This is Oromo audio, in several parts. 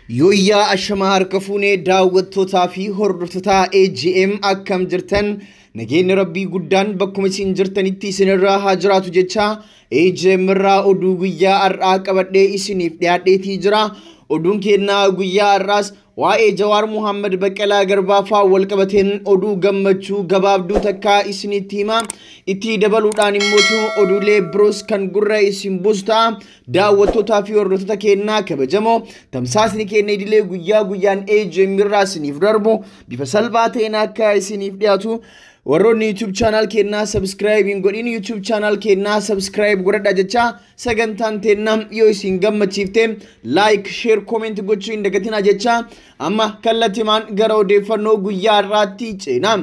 Yoyyaa ashama harka fuunee daawwattootaa fi hordoftoota AGM akkam jirtan nageenyi rabbii guddaan bakkuma isin jirtanitti isinirraa haa jiraatu jecha AGM irraa oduu guyyaa har'aa qabadhee isiniif dhiyaadheetii jira. Oduun keenyaa guyyaa har'aas waa'ee Jawaar Muhammad Baqqalaa Garbaafaa walqabateen oduu gammachuu gabaabduu takkaa isinitti hima. Itti dabaluudhaan immoo oduulee biroos kan gurra isin buusta daawwattootaa fi hordoftoota keenyaa kabajamoo tamsaasni keenya idilee guyyaa guyyaan AGM irraa isiniif darbu bifa salphaa ta'een akka isiniif dhiyaatu warroonni YouTube channel keenyaa subscribe godhin YouTube channel keenyaa subscribe godhadha jecha sagantaan teennaa yoo isin gammachiifte like share comment gochuu hin dagatina jecha amma kallattimaan gara odeeffannoo guyyaa har'aatti ceena.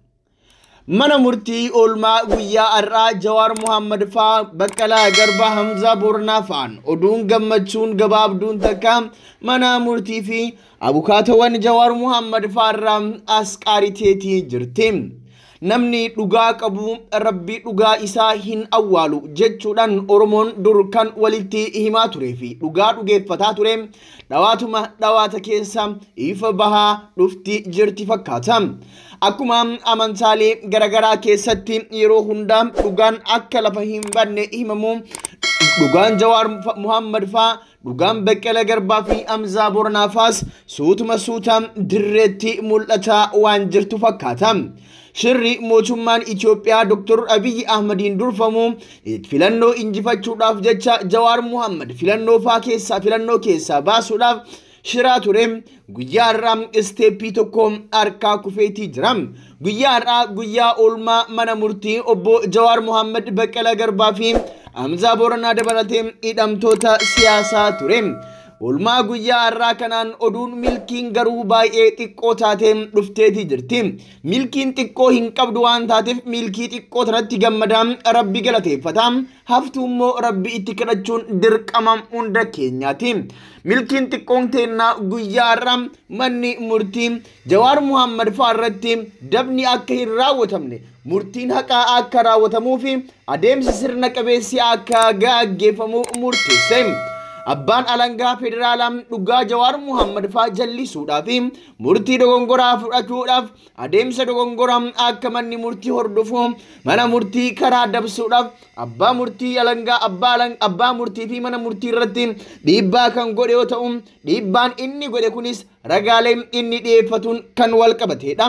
Mana murtii oolmaa guyyaa har'aa Jawaar Muhammad faa Baqqalaa Garbaa Hamzaa Booranaa fa'aan oduun gammachuun gabaabduun takka mana murtii fi abukaatawwan Jawaar Muhammad fa'arraa as qaariteetii jirti. Namni dhugaa qabu rabbi dhugaa isaa hin awwaalu jechuudhaan Oromoon dur kan walitti himaa turee fi dhugaa dhugeeffataa ture dhawaatuma dhawaata keessa ifa bahaa dhufti jirti fakkaata. Akkuma amantaalee garagaraa keessatti yeroo hundaa dhugaan akka lafa hin banne himamu dhugaan Jawaar Muhammad faa dhugaan Baqqalaa Garbaa fi Hamzaa Booranaa faas suutuma suutaan dirreetti mul'ata waan jirtu fakkaata. Shirri mootummaan Itoophiyaa Dr. Abiy Ahmediin durfamu filannoo injifachuudhaaf jecha Jawaar Muhammad filannoo keessaa baasuudhaaf shiraa ture guyyaa har'aa isteeppii tokko harkaa kufeetii jira. Guyyaa har'aa guyyaa oolmaa mana murtii obbo Jawaar Muhammad Baqqalaa Garbaa fi Hamzaa Booranaa dabalatee hidhamtoota siyaasaa ture. Oolmaa guyyaa har'aa kanaan oduun milkiin garuu baay'ee xiqqoo taateen dhufteetii jirti. Milkiin xiqqoo hin qabdu waan taateef milkii xiqqoo tanatti gammadaan rabbi galateeffata. Haftuu immoo rabbi itti kadhachuun dirqama hunda keenyaati. Milkiin xiqqoon teennaa guyyaa har'aa manni murtii Jawaar Muhammad fa'arratti dabni akka hin raawwatamne murtiin haqaa akka raawwatamuu fi adeemsi sirna qabeessi akka gaggeeffamu murteesse. Abbaan alangaa federaalaa dhugaa Jawaar Muhammad faa jallisuudhaaf murtii dogongoraa fudhachuudhaaf adeemsa dogongoraa akka manni murtii hordofu mana murtii karaa dabsuudhaaf abbaa murtii alangaa abbaa murtii fi mana murtii irratti dhiibbaa kan godhe yoo ta'u dhiibbaan inni godhe kunis ragaalee inni dhiyeeffatuun kan wal qabateedha.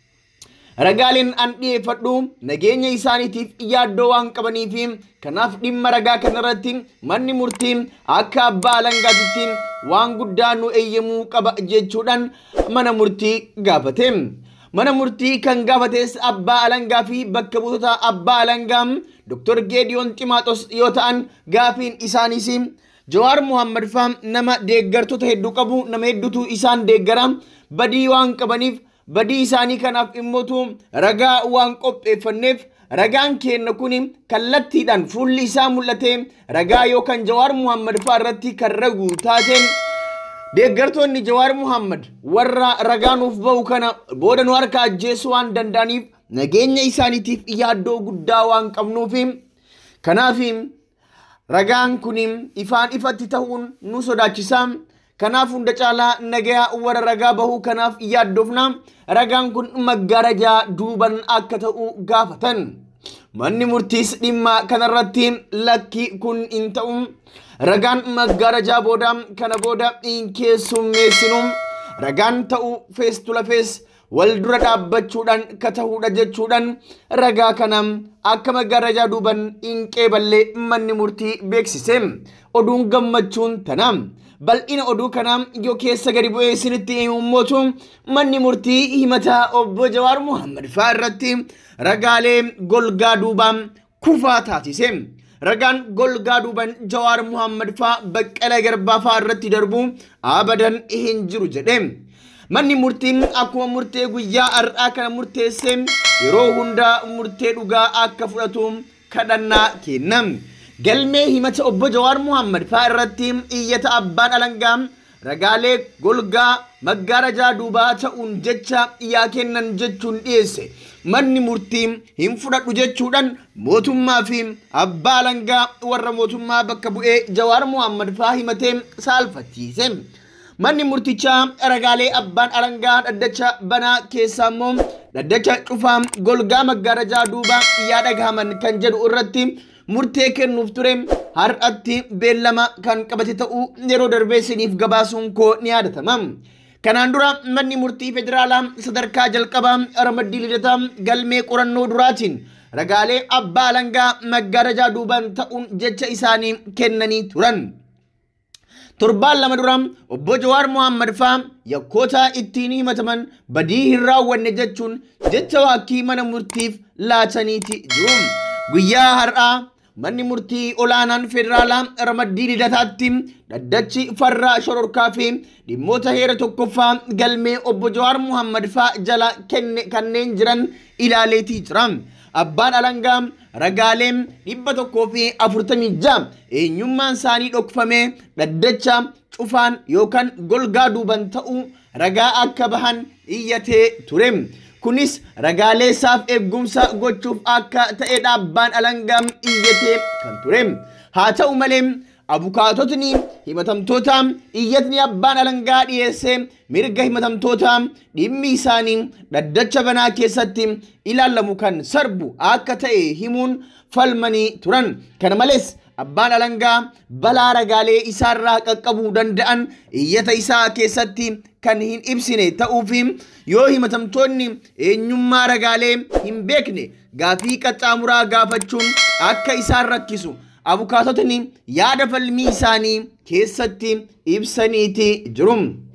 Ragaaleen an dhiyeeffadhu nageenya isaaniitiif yaaddoo waan qabaniif kanaaf dhimma ragaa kanarratti manni murtii akka abbaa alangaatitti waan guddaa nu eeyyamuu qaba jechuudhaan mana murtii gaafate. Mana murtii kan gaafates abbaa alangaa fi bakka buutota abbaa alangaa Dr. Geediyoon Ximaaxos yoo ta'an gaafiin isaanis Jawaar Muhammad faa nama deeggartoota hedduu qabu nama hedduutu isaan deeggara badii waan qabaniif badii isaanii kanaaf immootu ragaa waan qopheeffanneef ragaan keenya kun kallattiidhaan fuulli isaa mul'ate ragaa yookaan Jawaar Muhammad fa'aa irratti kan ragu taateen deeggartoonni Jawaar Muhammad warra ragaa nuuf ba'u kana booda nu harka ajjeesuu waan danda'aniif nageenya isaaniitiif yaaddoo guddaa waan qabnuuf kanaaf ragaan kun ifaan ifatti ta'uun nu sodaachisa. Kanaaf hunda caalaa nagaya warra ragaa bahuu kanaaf yaaddofna ragaan kun maggaarajaa duuban akka ta'u gaafatan. Manni murtiis dhimma kanarratti lakki kun hin ta'u ragaan maggaarajaa booda kana booda hin keessummeessinu ragaan ta'u fees tula fees wal dura dhaabbachuudhaan ka ta'uudha jechuudhaan ragaa kana akka maggaarajaa duuban hin qeeballee manni murtii beeksise. Oduun gammachuun tana. Bal'ina oduu kanaa yoo keessa gadi bu'ee isinitti himummootu manni murtii himata obbo Jawaar Muhammad fa'aa irratti ragaalee golgaa duubaan kufaa taasise. Ragaan golgaa duubaan Jawaar Muhammad fa'aa Baqqalaa Garbaa fa'aa irratti darbu abadan hin jiru jedhe. Manni murtiin akkuma murtee guyyaa har'aa kana murteesse yeroo hundaa murtee dhugaa akka fudhatu kadhannaa kenna. Galmee himata obbo Jawaar Muhammad fa'aa irratti iyyata abbaan alangaa ragaalee golgaa maggaarajaa duubaa ta'uun jecha yaa kennan jechuun dhiyeesse. Manni murtii hin fudhadhu jechuudhaan mootummaa fi abbaa alangaa warra mootummaa bakka bu'ee Jawaar Muhammad fa'aa himatee saalfachiise. manni murtichaa ragaalee abbaan alangaa dhaddacha banaa keessaa immoo dhaddacha cufaa golgaa maggaarajaa duuba yaada gahaman kan jedhu irratti murtee kennuuf ture har'atti beellama kan qabate ta'uu yeroo darbee isiniif gabaasuun koo ni yaadatama. Kanaan dura manni murtii federaalaa sadarkaa jalqabaa ramaddii lidataa galmee qorannoo duraatiin ragaalee abbaa alangaa maggaarajaa duubaan ta'uun jecha isaanii kennanii turan. Torbaan lama dura obbo Jawaar Mohammad faa yakkoota ittiin himataman badii hin raawwanne jechuun jecha waakii mana murtiif laataniiti jiru. Guyyaa har'aa manni murtii olaanaan federaalaa ramaddii lidataatti dhaddachi farra shororkaa fi dhimmoota heera tokkoffaa galmee obbo Jawaar Mohammad faa jala kanneen jiran ilaaleetii jira. Abbaan alangaa ragaaleen 146 eenyummaan isaanii dhokfamee dhaddacha cufaan yookaan golgaa duuban ta'uu ragaa akka bahan iyyatee ture. Kunis ragaalee isaaf eegumsa gochuuf akka ta'e abbaan alangaa iyyatee kan ture. Haa ta'u malee abukaatotni himatamtoota iyyatni abbaan alangaa dhiyeesse mirga himatamtoota dhimmi isaanii dhaddacha banaa keessatti ilaalamu kan sarbu akka ta'e himuun falmanii turan. Kana malees abbaan alangaa balaa ragaalee isaarraa qaqqabuu danda'an iyyata isaa keessatti kan hin ibsine ta'uufi yoo himatamtoonni eenyummaa ragaalee hin beekne gaafii qaxxaamuraa gaafachuun akka isaan rakkisu abukaatotni yaada falmii isaanii keessatti ibsaniiti jiru.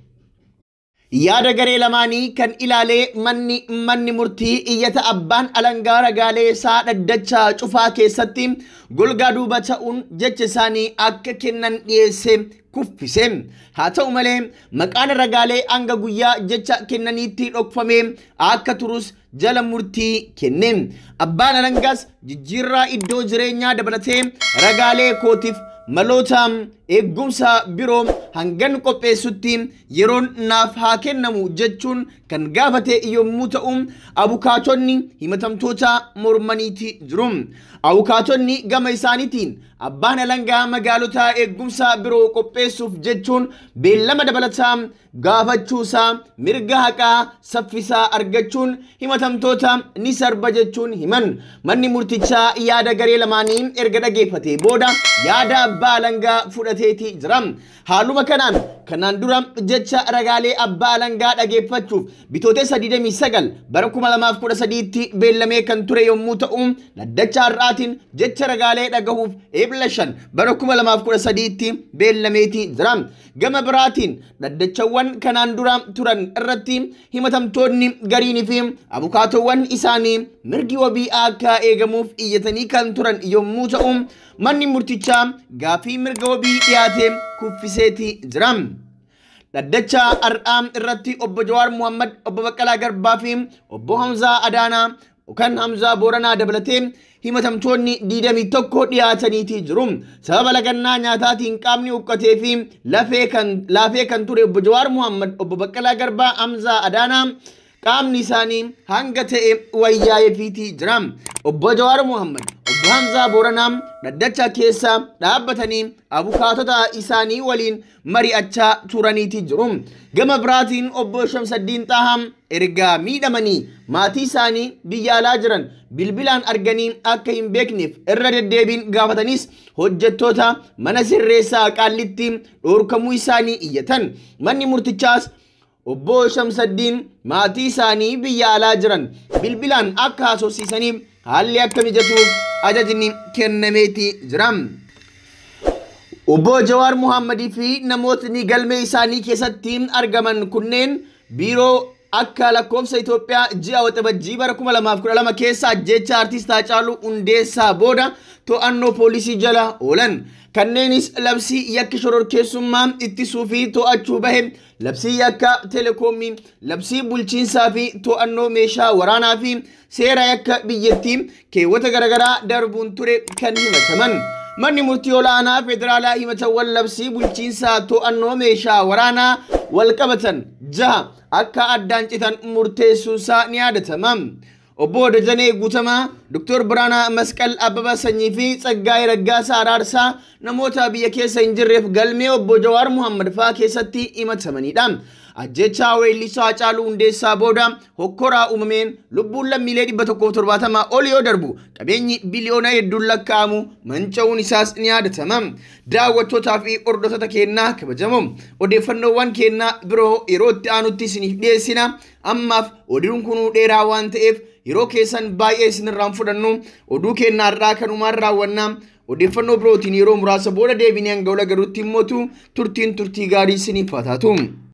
Yaada garee lamaanii kan ilaalee manni murtii iyyata abbaan alangaa ragaalee isaa dhaddacha cufaa keessatti golgaa duuba ta'uun jecha isaanii akka kennan dhiyeesse kuffise. Haa ta'u malee maqaan ragaalee hanga guyyaa jecha kennaniitti dhokfamee akka turus jala murtii kenne. Abbaan alangaas jijjiirraa iddoo jireenyaa dabalatee ragaalee kootiif maloota eegumsa biroo hangan qopheessutti yeroon naaf haa kennamu jechuun kan gaafate yommuu ta'u abukaatonni himatamtoota mormaniiti jiru. Abukaatonni gama isaaniitiin abbaan alangaa magaalota eegumsa biroo qopheessuuf jechuun beellama dabalataa gaafachuusaa mirga haqaa saffisaa argachuun himatamtoota ni sarba jechuun himan. Manni murtichaa yaada garee lamaanii erga dhageeffate booda yaada abbaa alangaa fudhateeti jira. Haaluma kanaan dura jecha ragaalee abbaa alangaa dhageeffachuuf bitootessa 29 bara 2013tti beellamee kan ture yommuu ta'u dhaddacha har'aatiin jecha ragaalee dhagahuuf Eebila 5 bara 2013tti beellameeti jira. Gama biraatiin dhaddachawwan kanaan dura turan irratti himatamtoonni gariinii fi abukaatowwan isaanii mirgi wabii akka eegamuuf iyyatanii kan turan yommuu ta'u manni murtichaa gaafii mirga wabii dhiyaate kuffiseeti jira. Dhaddacha har'aa irratti obbo Jawaar Mohammad, obbo Baqqalaa Garbaa fi obbo Hamzaa Adaanaa kan Hamzaa Booranaa dabalatee himatamtoonni 21 dhiyaataniiti jiru. Sababa lagannaa nyaataatiin qaamni huqqatee fi lafee kan ture obbo Jawaar Mohammad, obbo Baqqalaa Garbaa, Hamzaa Adaanaa qaamni isaanii hanga ta'e wayyaa'eefiiti jira. Obbo Jawaar Mohammad, obbo Hamzaa Booranaa dhaddacha keessa dhaabbatanii abukaatota isaanii waliin mari'achaa turaniiti jiru. Gama biraatiin obbo Shamsaddiin Xaaham erga miidhamanii maatii isaanii biyya alaa jiran bilbilaan arganii akka hin beekneef irra deddeebiin gaafatanis hojjettoota mana sirreessaa Qaallitti dhorkamuu isaanii iyyatan. Manni murtichaas obbo Shamsaddiin maatii isaanii biyya alaa jiran bilbilaan akka haasofsiisaniif haalli akka mijatuuf ajajni kennameeti jira. Obbo Jawaar Mohammadii fi namootni galmee isaanii keessatti argaman kunneen biiroo akka lakkoofsa Itoophiyaa ji'a waxabajjii bara 2012 keessa ajjecha artiist Haacaaluu Hundeessaa booda to'annoo poolisii jala oolan. Kanneenis labsii yakka shororkeessummaa ittisuu fi to'achuu bahe, labsii yakka telekoomii, labsii bulchiinsaa fi to'annoo meeshaa waraanaa fi seera yakka biyyattii keewwata garaagaraa darbuun ture kan himataman. Manni murtii olaanaa federaalaa himatawwan labsii bulchiinsaa to'annoo meeshaa waraanaa walqabatan 6 akka addaan citan murteessuusaa ni yaadatama. Obbo Dajanee Guutamaa Dr. Biraanaa Masqal Abbabaa Sanyii fi Tsaggaayee Raggaasaa Araarsaa namoota biyya keessa hin jirreef galmee obbo Jawaar Muhammad fa'aa keessatti himatamanidha. Ajjechaa weellisaa Haacaaluu Hundeessaa booda hokkoraa uumameen lubbuun lammiilee 170 ol yoo darbu qabeenyi biliyoona hedduun lakkaa'amu manca'uun isaas ni yaadatama. Daawwattootaa fi hordoftoota keenyaa kabajamoo odeeffannoowwan keenyaa biroo yeroo itti aanutti isiniif dhiyeessina. Ammaaf oduun kun dheeraa waan ta'eef yeroo keessan baay'ee isinirraan fudhannu oduu keenyaa irraa kanumaan raawwannaa. Odeeffannoo birootiin yeroo muraasa booda deebinee hanga wal garuutti immoo turtiin turtii gaarii isiniif haa taatu.